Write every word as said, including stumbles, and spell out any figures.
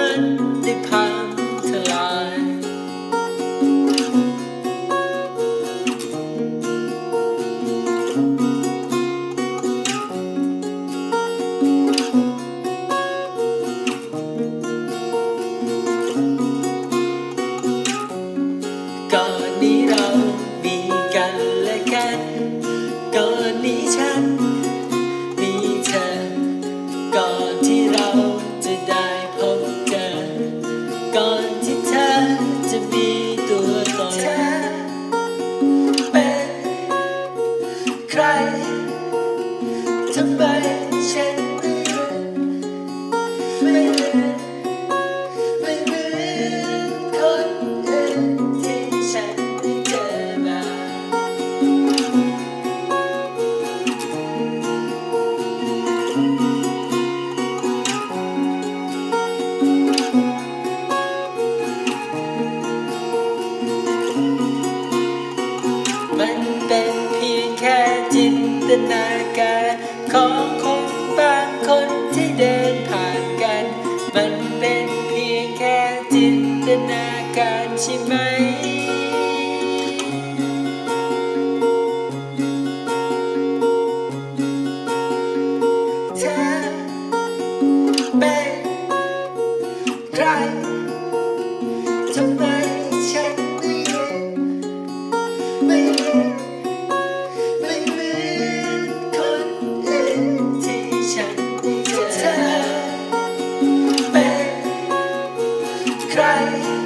นั้นได้พังทลายก่อนนี้เรามีกันและกันก่อนนี้ฉันมีเธอก่อนที่เราจะได้พบเจอก่อนที่เธอจะมีตัวตนเธอเป็นใครทำไมฉันไม่เหมือนไม่เหมือนคนอื่นที่ฉันได้เจอมามันเป็นเพียงแค่จินตนาการของคนบางคนที่เดินผ่านกันมันเป็นเพียงแค่จินตนาการใช่ไหมเธอเป็นใครทำไมฉันไม่เห็นไม่เหมือนไม่เหมือนคนอื่นที่ฉันได้เจอเธอเป็นใคร